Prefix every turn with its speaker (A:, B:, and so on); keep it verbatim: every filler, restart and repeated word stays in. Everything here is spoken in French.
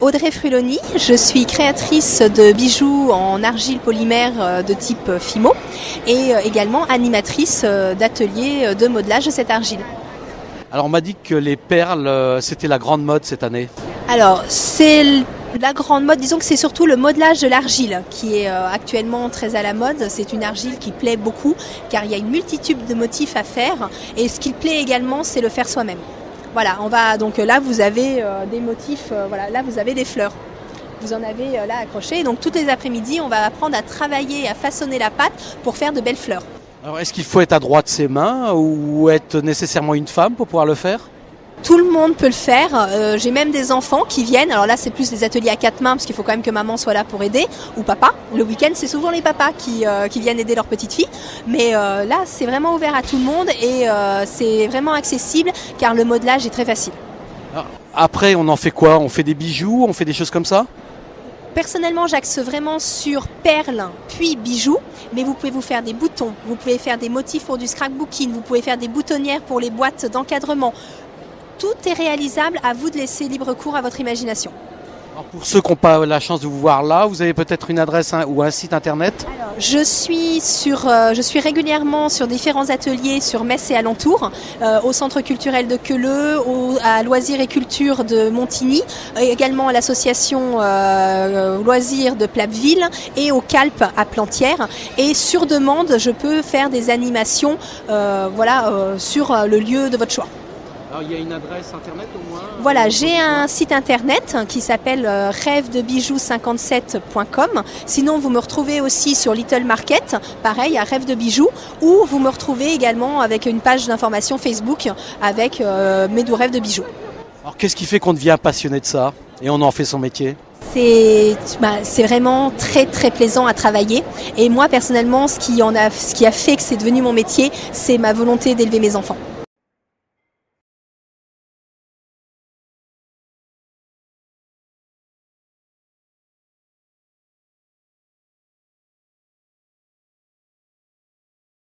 A: Audrey Fruloni, je suis créatrice de bijoux en argile polymère de type Fimo et également animatrice d'ateliers de modelage de cette argile.
B: Alors on m'a dit que les perles, c'était la grande mode cette année.
A: Alors c'est la grande mode, disons que c'est surtout le modelage de l'argile qui est actuellement très à la mode. C'est une argile qui plaît beaucoup car il y a une multitude de motifs à faire et ce qui plaît également c'est le faire soi-même. Voilà, on va donc là vous avez euh, des motifs, euh, voilà, là vous avez des fleurs. Vous en avez euh, là accroché. Donc toutes les après-midi, on va apprendre à travailler, à façonner la pâte pour faire de belles fleurs.
B: Alors est-ce qu'il faut être adroit de ses mains ou être nécessairement une femme pour pouvoir le faire ?
A: Tout le monde peut le faire. Euh, j'ai même des enfants qui viennent. Alors là, c'est plus des ateliers à quatre mains parce qu'il faut quand même que maman soit là pour aider ou papa. Le week-end, c'est souvent les papas qui, euh, qui viennent aider leur petite fille. Mais euh, là, c'est vraiment ouvert à tout le monde et euh, c'est vraiment accessible car le modelage est très facile.
B: Alors, après, on en fait quoi ? On fait des bijoux, on fait des choses comme ça ?
A: Personnellement, j'axe vraiment sur perles puis bijoux, mais vous pouvez vous faire des boutons, vous pouvez faire des motifs pour du scrapbooking, vous pouvez faire des boutonnières pour les boîtes d'encadrement. Tout est réalisable, à vous de laisser libre cours à votre imagination.
B: Alors pour ceux qui n'ont pas la chance de vous voir là, vous avez peut-être une adresse ou un site internet ?
A: Alors, je suis sur, euh, je suis régulièrement sur différents ateliers sur Metz et alentours, euh, au Centre culturel de Queuleux, au, à Loisirs et Culture de Montigny, et également à l'association euh, Loisirs de Plappeville et au Calpe à Plantières. Et sur demande, je peux faire des animations euh, voilà, euh, sur le lieu de votre choix.
B: Alors, il y a une adresse internet au moins ?
A: Voilà, j'ai un site internet qui s'appelle rêve de bijoux cinquante-sept point com. Sinon, vous me retrouvez aussi sur Little Market, pareil, à Rêve de bijoux, ou vous me retrouvez également avec une page d'information Facebook avec euh, mes deux rêves de bijoux.
B: Alors, qu'est-ce qui fait qu'on devient passionné de ça et on en fait son métier ?
A: C'est, bah, c'est vraiment très très plaisant à travailler. Et moi, personnellement, ce qui, en a, ce qui a fait que c'est devenu mon métier, c'est ma volonté d'élever mes enfants.